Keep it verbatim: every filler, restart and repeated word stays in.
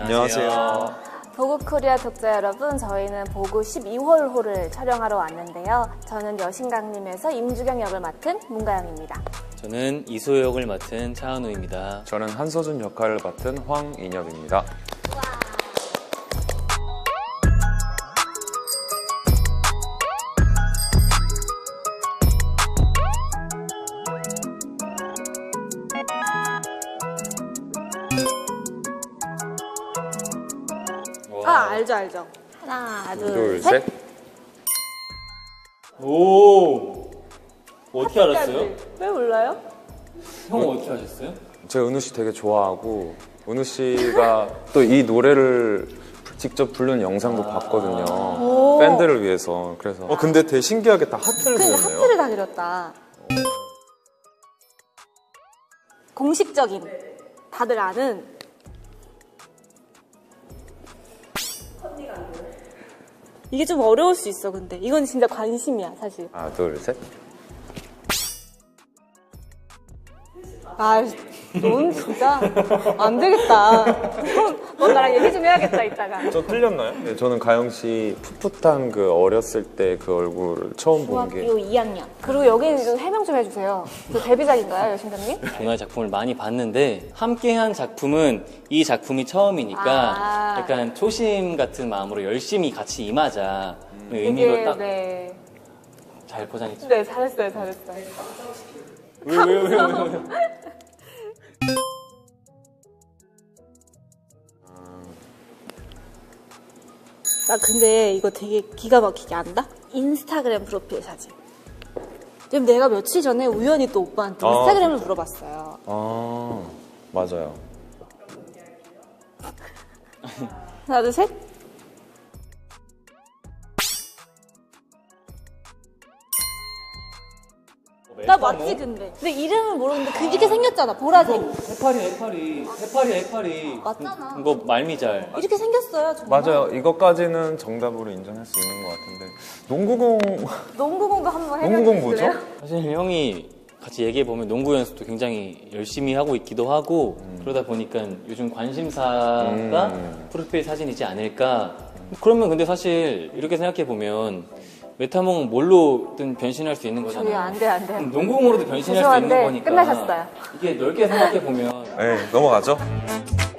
안녕하세요. 보그코리아 독자 여러분, 저희는 보그 십이 홀호를 촬영하러 왔는데요. 저는 여신강림에서 임주경 역을 맡은 문가영입니다. 저는 이소희 역을 맡은 차은우입니다. 저는 한서준 역할을 맡은 황인엽입니다. 아, 알죠, 알죠. 하나, 둘, 둘, 셋. 셋. 오! 어떻게 알았어요? 왜 몰라요? 형 어떻게 아셨어요? 제가 은우 씨 되게 좋아하고 은우 씨가 또 이 노래를 직접 부르는 영상도 아 봤거든요. 오. 팬들을 위해서. 그래서 어 근데 되게 신기하게 다 하트를 근데 그렸네요. 하트를 다 그렸다. 공식적인, 다들 아는 이게 좀 어려울 수 있어. 근데 이건 진짜 관심이야, 사실. 하나, 둘, 셋. 아, 넌 진짜 안 되겠다. 넌, 넌 나랑 얘기 좀 해야겠다, 이따가. 저 틀렸나요? 네, 저는 가영 씨 풋풋한 그 어렸을 때 그 얼굴을 처음 본 게. 중학교 이 학년. 그리고 여기 좀 해명 좀 해주세요. 그 데뷔작인가요, 여신장님? 동아의 작품을 많이 봤는데 함께한 작품은 이 작품이 처음이니까 아. 약간 초심 같은 마음으로 열심히 같이 임하자 음. 의미로 딱 잘 네. 포장했죠. 네, 잘했어요, 잘했어요. 왜요, 왜요, 왜요, 왜요? 나 근데 이거 되게 기가 막히게 안다? 인스타그램 프로필 사진. 지금 내가 며칠 전에 우연히 또 오빠한테 아, 인스타그램을 진짜? 물어봤어요. 아, 맞아요. 하나, 둘, 셋. 나 맞지, 근데. 근데 이름은 모르는데 그렇게 생겼잖아, 보라색. 해파리, 해파리, 해파리, 해파리. 맞잖아. 이거 말미잘. 이렇게 생겼어요, 정말. 맞아요. 이것까지는 정답으로 인정할 수 있는 것 같은데. 농구공, 농구공도 한번 농구공 해볼래요? 뭐죠? 사실 형이 같이 얘기해보면 농구 연습도 굉장히 열심히 하고 있기도 하고 음. 그러다 보니까 요즘 관심사가 음. 프로필 사진이지 않을까. 그러면 근데 사실 이렇게 생각해보면 메타몽 뭘로든 변신할 수 있는 거잖아요. 저기 안 돼, 안 돼. 농구공으로도 변신할 수 있는 거니까. 끝나셨어요. 이게 넓게 생각해보면 네, 넘어가죠.